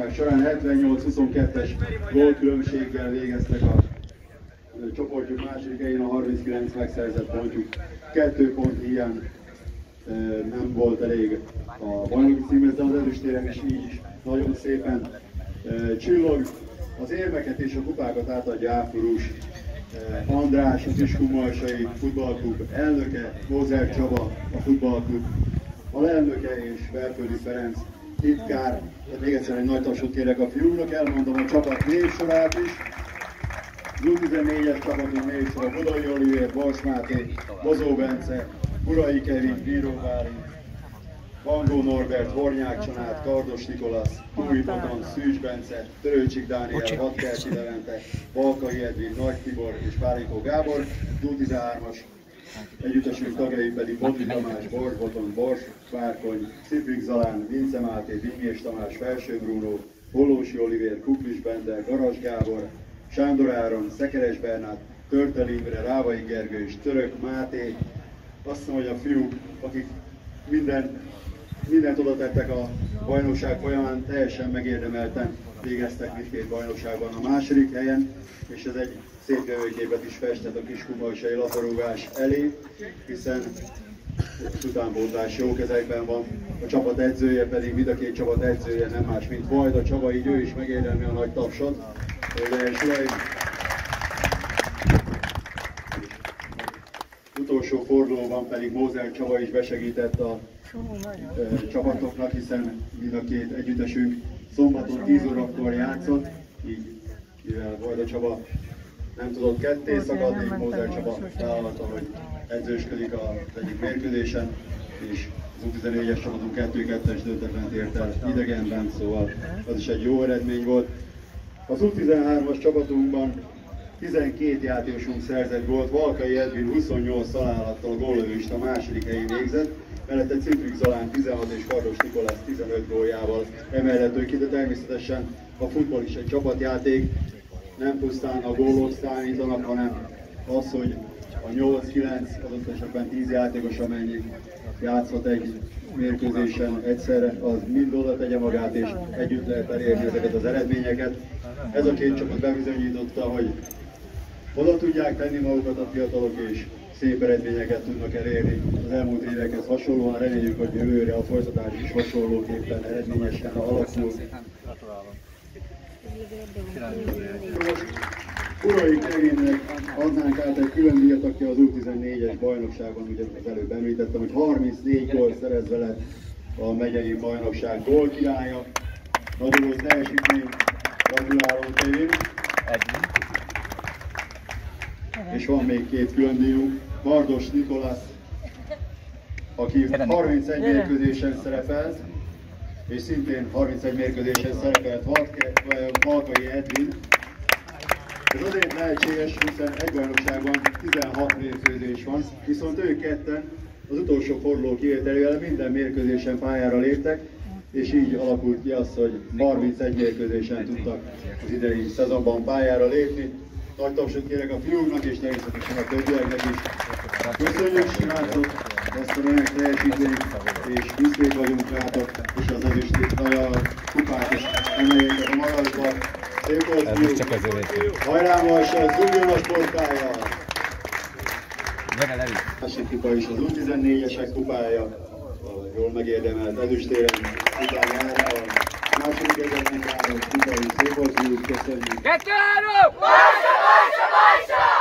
bajnokság során 78-22-es gólkülönbséggel végeztek a csoportjuk második helyén, a 39 megszerzett pontjuk 2 pont hiány nem volt elég a bajnoki címhez, de az ezüstérem is így is nagyon szépen csillog. Az érmeket és a kupákat átadja Áfurus András, a Kiskunmalsai futballklub elnöke, Mózer Csaba, a futballklub alelnöke és Belföldi Ferenc titkár. Még egyszer egy nagy tapsot kérek a fiúknak, elmondom a csapat névsorát is. U14-es csapatunk névsora: Budai Olivér, Bors Máté, Bozó Bence, Burai Kevin, Bíró Bálint, Vangó Norbert, Hornyák Csanád, Kardos Nikolasz, Új Boton, Szűcs Bence, Törőcsik Dániel, Vadkerti Levente, Valkai Edvin, Nagy Tibor és Pálinkó Gábor. U13-as együttesünk tagjai pedig Bodri Tamás, Bors Boton, Bors Várkony, Sziprik Zalán, Vince Máté, Bingés Tamás, Felső Bruno, Hollósi Olivér, Kuklis Bende, Garas Gábor, Sándor Áron, Szekeres Bernát, Törtel Imre, Rávai Gergő és Török Máté. Azt mondom, hogy a fiúk, akik mindent oda tettek a bajnokság folyamán, teljesen megérdemelten végeztek mindkét bajnokságban a második helyen, és ez egy szép jövőképet is festett a Kiskunmalsai labdarúgás elé, hiszen utánpótlás jó kezekben van. A csapat edzője pedig, mind a két csapat edzője nem más, mint Vajda Csaba, így ő is megérdemli a nagy tapsot. Utolsó fordulóban pedig Mózer Csaba is besegített a csapatoknak, hiszen mind a két együttesünk szombaton 10 órakor játszott, így mivel Vajda Csaba nem tudott ketté szakadni, Mózer Csaba vállalta, hogy edzősködik az egyik mérkőzésen, és az U14-es csapatunk 2-2-es döntetlen ért el idegenben, szóval az is egy jó eredmény volt. Az U13-as csapatunkban 12 játékosunk szerzett gólt, Valkai Edvin 28 találattal góllövőst a második helyén végzett, mellette Ciprik Zalán 16 és Kardos Nikolasz 15 góljával emelhető ki, de természetesen a futball is egy csapatjáték, nem pusztán a gólok számítanak, hanem az, hogy a 8-9, adott esetben 10 játékos, amennyi játszhat egy mérkőzésen egyszerre, az mind oda tegye magát, és együtt lehet elérni ezeket az eredményeket. Ez a két csapat bebizonyította, hogy oda tudják tenni magukat a fiatalok, és szép eredményeket tudnak elérni az elmúlt évekhez hasonlóan. Reméljük, hogy jövőre a folytatás is hasonlóképpen eredményesen alakul. Urai Kevinnek adnánk át egy külön díjat, aki az U14-es bajnokságban, ugye az előbb említettem, hogy 34 gól szerezve lett a megyei bajnokság gólkirálya. Nagyon jó teljesítmény, gratulálunk Kevin. És van még két külön díjunk, Kardos Nikolasz, aki 31 mérkőzésen szerepelt, és szintén 31 mérkőzésen szerepelt Valkai Edvin. Ez azért lehetséges, hiszen egy bajnokságban 16 mérkőzés van, viszont ők ketten az utolsó forduló kivételével minden mérkőzésen pályára léptek, és így alakult ki az, hogy 31 mérkőzésen tudtak az idei szezonban pályára lépni. Nagy tapsot kérek a fiúknak és természetesen a többieknek is. Köszönjük srácok ezt a remek teljesítményt, és büszkék vagyunk rátok, és az ezüstét, vagy a kupát is emeljétek a magasba. Szép volt fiúk! Hajrá Marsa, zúgjon a sportpálya! A másik kupa is az U14-esek kupája, a jól megérdemelt ezüstérem után jár a második egyetemnek álló kupa is. Szép volt fiúk, köszönjük! 2-3! Marsa, Marsa, Marsa!